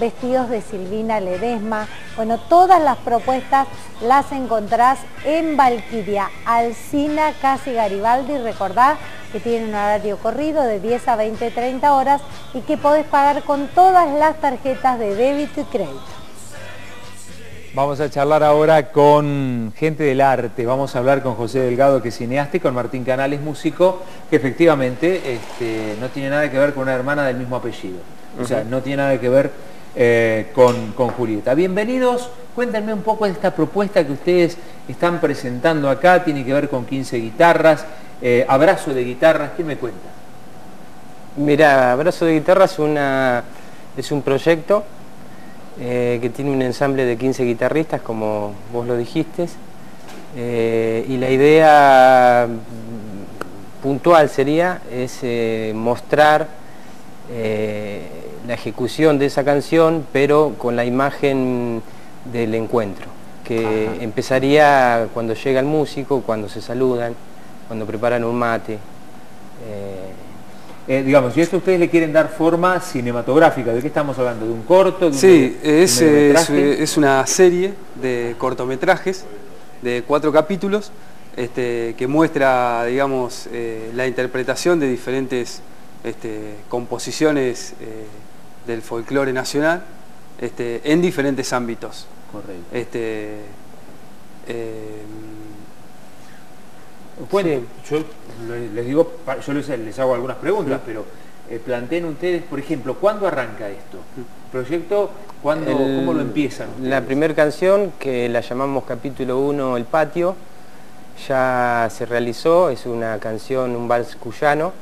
vestidos de Silvina Ledesma. Bueno, todas las propuestas las encontrás en Valquiria, Alsina, casi Garibaldi. Recordá que tiene un horario corrido de 10 a 20, 30 horas y que podés pagar con todas las tarjetas de débito y crédito. Vamos a charlar ahora con gente del arte. Vamos a hablar con José Delgado, que es cineasta, y con Martín Canales, músico, que efectivamente no tiene nada que ver con una hermana del mismo apellido. O sea, no tiene nada que ver con Julieta. Bienvenidos, cuéntenme un poco de esta propuesta que ustedes están presentando acá. Tiene que ver con 15 guitarras, Abrazo de Guitarras. ¿Qué me cuenta? Mira, Abrazo de Guitarras es un proyecto que tiene un ensamble de 15 guitarristas, como vos lo dijiste, y la idea puntual es mostrar la ejecución de esa canción, pero con la imagen del encuentro, que empezaría cuando llega el músico, cuando se saludan, cuando preparan un mate. Digamos, y esto ustedes le quieren dar forma cinematográfica. ¿De qué estamos hablando? ¿De un corto? ¿De sí, un es una serie de cortometrajes de 4 capítulos que muestra, digamos, la interpretación de diferentes composiciones del folclore nacional en diferentes ámbitos. Correcto. Sí. Yo les digo, yo les hago algunas preguntas, pero planteen ustedes, por ejemplo, ¿cuándo arranca esto? ¿El proyecto? ¿Cómo lo empiezan ustedes? La primera canción, que la llamamos capítulo 1, El Patio, ya se realizó. Es una canción, un vals cuyano.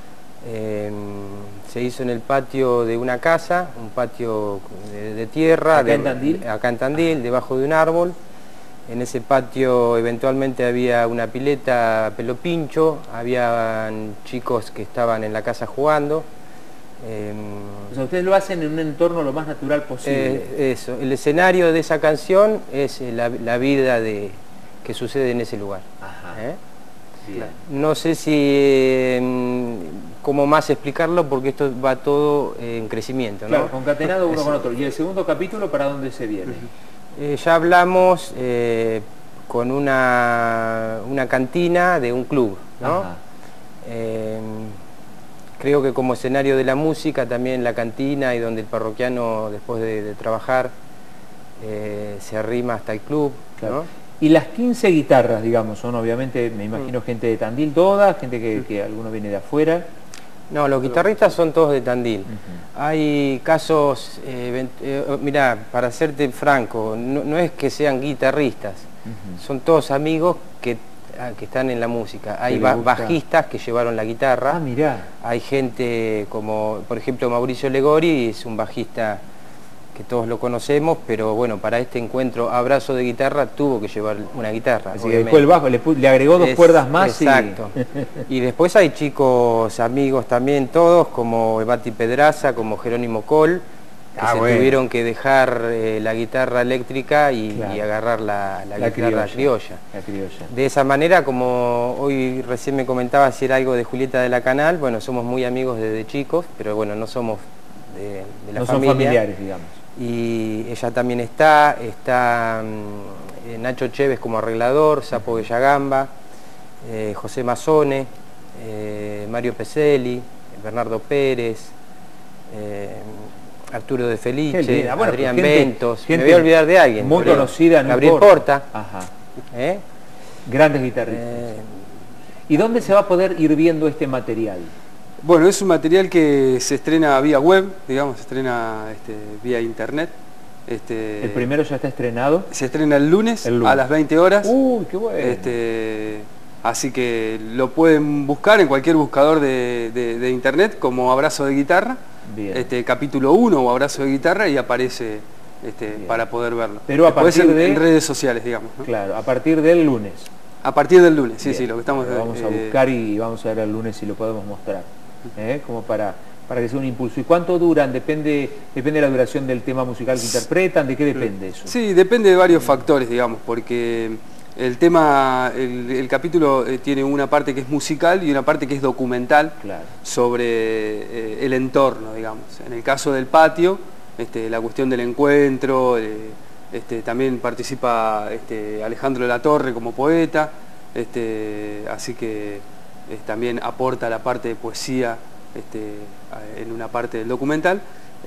Se hizo en el patio de una casa, un patio de tierra. ¿Acá en Tandil? Acá en Tandil, debajo de un árbol. En ese patio eventualmente había una pileta pelo pincho, había chicos que estaban en la casa jugando. O sea, ustedes lo hacen en un entorno lo más natural posible. Eso, el escenario de esa canción es la vida que sucede en ese lugar. Ajá. Bien. No sé si cómo más explicarlo, porque esto va todo en crecimiento, ¿no? Claro, concatenado uno con otro. ¿Y el segundo capítulo para dónde se viene? Ya hablamos con una cantina de un club, ¿no? Creo que como escenario de la música también la cantina, y donde el parroquiano, después de trabajar, se arrima hasta el club, Claro. ¿no? Y las 15 guitarras, digamos, son obviamente, me imagino, gente de Tandil toda, gente que alguno viene de afuera. No, los guitarristas son todos de Tandil. Hay casos, mirá, para serte franco, no es que sean guitarristas, son todos amigos que están en la música. Hay bajistas que llevaron la guitarra. Ah, mirá. Hay gente como, por ejemplo, Mauricio Legori, es un bajista que todos lo conocemos, pero bueno, para este encuentro Abrazo de Guitarra tuvo que llevar una guitarra. Así que dejó el bajo, le agregó dos cuerdas más. Exacto. Y después hay chicos amigos también todos, como Ebati Pedraza, como Jerónimo Col, que tuvieron que dejar la guitarra eléctrica y agarrar la guitarra criolla. La criolla. De esa manera, como hoy recién me comentaba si era algo de Julieta de la Canal, bueno, somos muy amigos desde chicos, pero bueno, no somos de la familia. No son familiares, digamos. Y ella también está Nacho Chévez como arreglador, Sapo Bellagamba, José Mazzone, Mario Peselli, Bernardo Pérez, Arturo de Felice, bueno, Adrián Ventos, me voy a olvidar de alguien. Muy conocida, no Gabriel Porta. Ajá. Grandes guitarristas. ¿Y dónde se va a poder ir viendo este material? Bueno, es un material que se estrena vía web, digamos, se estrena vía internet. ¿El primero ya está estrenado? Se estrena el lunes a las 20 horas. ¡Uy, qué bueno! Así que lo pueden buscar en cualquier buscador de internet como Abrazo de Guitarra, capítulo 1 o Abrazo de Guitarra, y aparece para poder verlo. Pero a partir en redes sociales, digamos, ¿no? Claro, a partir del lunes. A partir del lunes, sí, lo que estamos... Vamos a buscar y vamos a ver el lunes si lo podemos mostrar. Como para que sea un impulso. ¿Y cuánto duran? Depende de la duración del tema musical que interpretan. ¿De qué depende eso? Sí, depende de varios factores, digamos, porque el tema, el capítulo tiene una parte que es musical y una parte que es documental sobre el entorno, digamos. En el caso del patio, la cuestión del encuentro, también participa Alejandro de la Torre como poeta, así que también aporta la parte de poesía en una parte del documental.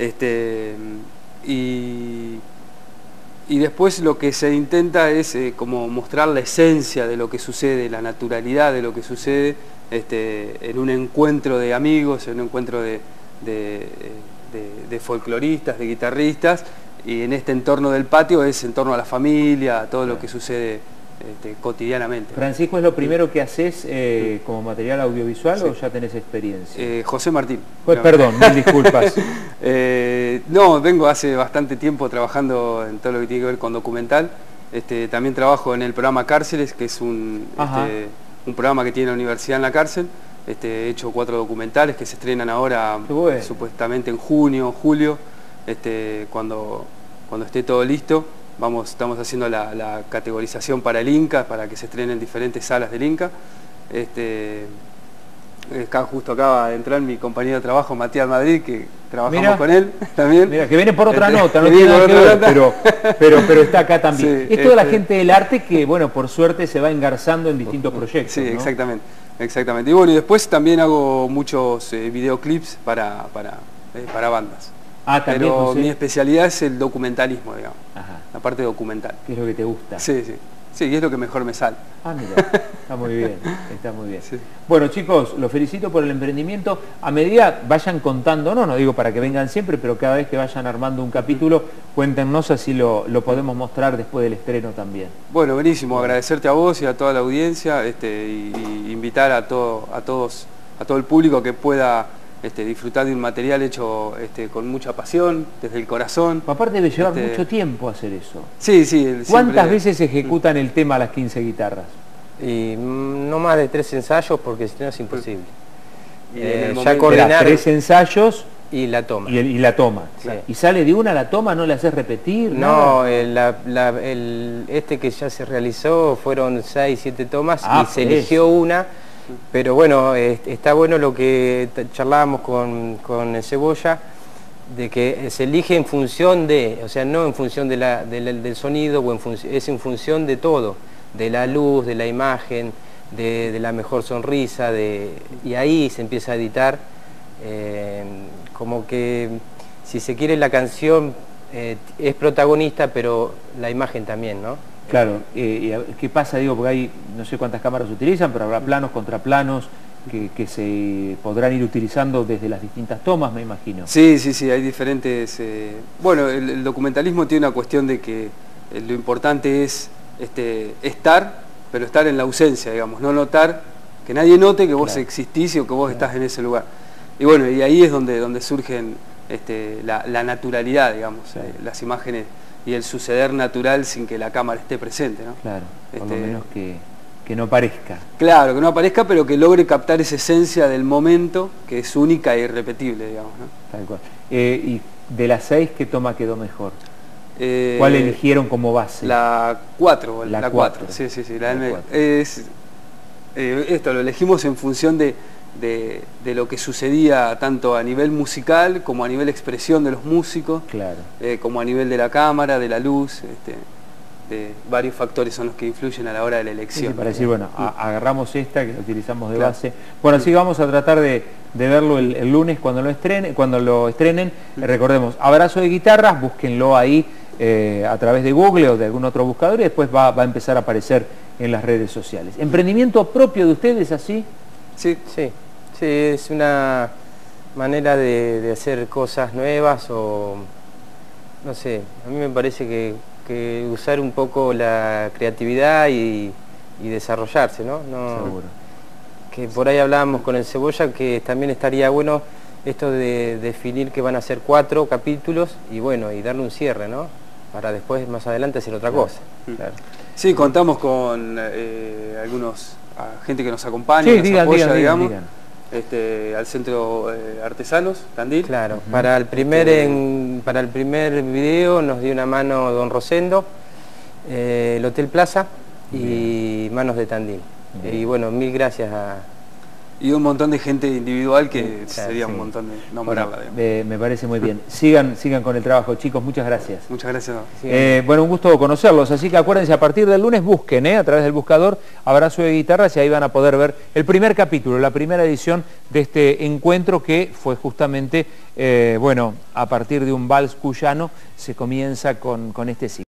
Y después lo que se intenta es como mostrar la esencia de lo que sucede, la naturalidad de lo que sucede en un encuentro de amigos, en un encuentro de folcloristas, de guitarristas, y en este entorno del patio es en torno a la familia, a todo lo que sucede cotidianamente. Francisco, ¿es lo primero que haces como material audiovisual o ya tenés experiencia? José Martín. Pues, perdón, mil disculpas. No, vengo hace bastante tiempo trabajando en todo lo que tiene que ver con documental. También trabajo en el programa Cárceles, que es un programa que tiene la universidad en la cárcel. He hecho 4 documentales que se estrenan ahora supuestamente en junio, julio, cuando esté todo listo. Estamos haciendo la categorización para el Inca, para que se estrenen en diferentes salas del Inca. Justo acaba de entrar mi compañero de trabajo, Matías Madrid, que trabajamos con él también. Mira, que viene por otra nota, no tiene nada que ver, pero está acá también. Sí, es toda la gente del arte que, bueno, por suerte se va engarzando en distintos proyectos. Sí, ¿no? exactamente. Y bueno, y después también hago muchos videoclips para bandas. También, pero José, mi especialidad es el documentalismo, digamos. La parte documental. ¿Qué es lo que te gusta? Sí, y es lo que mejor me sale. Mira, está muy bien, está muy bien. Sí. Bueno, chicos, los felicito por el emprendimiento. A medida vayan contando, no digo para que vengan siempre, pero cada vez que vayan armando un capítulo, cuéntenos, así lo podemos mostrar después del estreno también. Bueno, buenísimo, agradecerte a vos y a toda la audiencia, y invitar a todo el público que pueda disfrutar de un material hecho con mucha pasión, desde el corazón. Aparte debe llevar mucho tiempo hacer eso. Sí. ¿Cuántas veces ejecutan el tema a las 15 guitarras? Y no más de 3 ensayos, porque si no es imposible. Ya coordinar 3 ensayos y la toma. Y la toma. Sí. ¿Y sale de una la toma? ¿No le haces repetir? No, este que ya se realizó fueron 6, 7 tomas y se eligió una. Pero bueno, está bueno lo que charlábamos con el Cebolla, de que se elige en función de, o sea, no en función del sonido, es en función de todo, de la luz, de la imagen, de la mejor sonrisa, y ahí se empieza a editar, como que, si se quiere, la canción es protagonista, pero la imagen también, ¿no? Claro, ¿qué pasa? Digo, porque hay no sé cuántas cámaras se utilizan, pero habrá planos, contraplanos, que se podrán ir utilizando desde las distintas tomas, me imagino. Sí, hay diferentes... Bueno, el documentalismo tiene una cuestión de que lo importante es estar, pero estar en la ausencia, digamos, no notar, que nadie note que vos existís o que vos estás en ese lugar. Y bueno, y ahí es donde surgen la naturalidad, digamos, las imágenes y el suceder natural sin que la cámara esté presente, ¿no? Claro, por lo menos que no aparezca. Claro, que no aparezca, pero que logre captar esa esencia del momento, que es única e irrepetible, digamos, ¿no? Tal cual. Y de las 6, ¿qué toma quedó mejor? ¿Cuál eligieron como base? La 4. La 4. Sí, la del medio. Esto lo elegimos en función de lo que sucedía tanto a nivel musical como a nivel expresión de los músicos, como a nivel de la cámara, de la luz, de varios factores son los que influyen a la hora de la elección. Sí, para decir, bueno, agarramos esta que la utilizamos de base. Bueno, así vamos a tratar de verlo el lunes cuando lo estrenen. Recordemos, Abrazo de Guitarras, búsquenlo ahí a través de Google o de algún otro buscador, y después va a empezar a aparecer en las redes sociales. ¿Emprendimiento propio de ustedes así? Sí, es una manera de hacer cosas nuevas, o no sé, a mí me parece que usar un poco la creatividad y desarrollarse, ¿no? Seguro. Que por ahí hablábamos con el Cebolla, que también estaría bueno esto de definir que van a ser 4 capítulos y bueno, y darle un cierre, ¿no? Para después, más adelante, hacer otra cosa. Claro. Sí, contamos con algunos gente que nos acompaña, nos apoya, digamos. Al Centro Artesanos, Tandil. Claro, para el primer video nos dio una mano Don Rosendo, el Hotel Plaza y Manos de Tandil. Y bueno, mil gracias y un montón de gente individual que sería un montón de nombrarla. Bueno, me parece muy bien. Sigan con el trabajo, chicos, muchas gracias. Muchas gracias. Bueno, un gusto conocerlos, así que acuérdense, a partir del lunes busquen a través del buscador Abrazo de Guitarras y ahí van a poder ver el primer capítulo, la primera edición de este encuentro que fue justamente, bueno, a partir de un vals cuyano se comienza con este ciclo.